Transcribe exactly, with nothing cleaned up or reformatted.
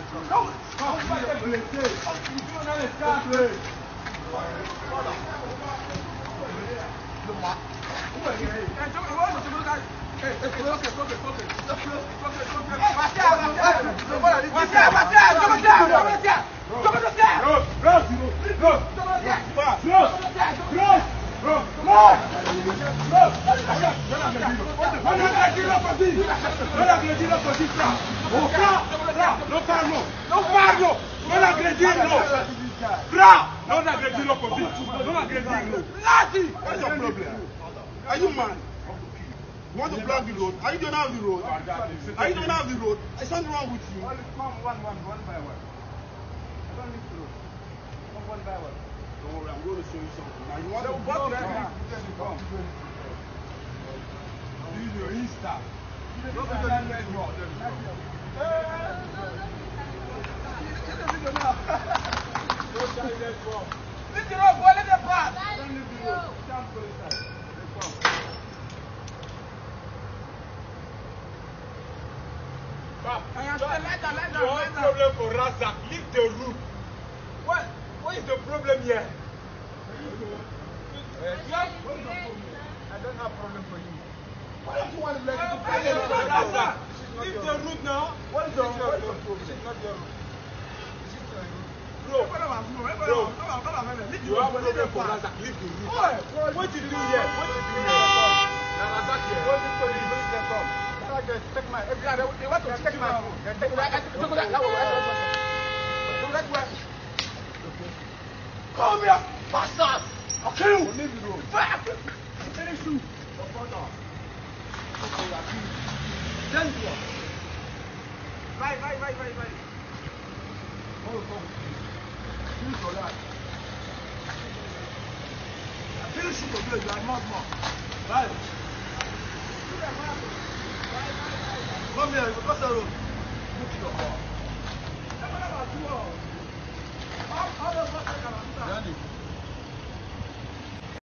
Come, come, non parlo, non parlo, non aggredirlo! Bra! Non aggredirlo così! Non aggredirlo! Lati! What is your problem? Are you mad? You want to block the road? Are you going down the road? Are you going down the road? Is something wrong with you? One, one, one, one by one. I don't need to. One, one by one. Don't worry, I'm going to show you something. Now you want So to what block do the I road? have? This is your Insta. Don't be the network. Lift it up, boy, let it pass. Don't leave the road. Can't go inside. Let's go. I am still let down, let down, You let have down. problem for Razak. Leave the room. What? What is the problem here? You have- what is the problem? I don't have problem for you. Why don't you want to let Well, me why don't you want Razak? Leave the room now. What is the This is not what is your the problem. This is not your room. Bro, Bro, bro, Bro, you have problem for Razak. Leave the room. What you do here? What you do here? Now Razak here. What is the reason they come? They take my every day. They want to take my phone. They take my. They take that. That was that's why. Come here, bastard! I'll kill you. Leave the room. Fuck! Finish you. Then do what? Right, right, right, right, right. Hold on. Finish your life. I finish you for good. You are not more. Right. Come here, you cross the road. Look to your car.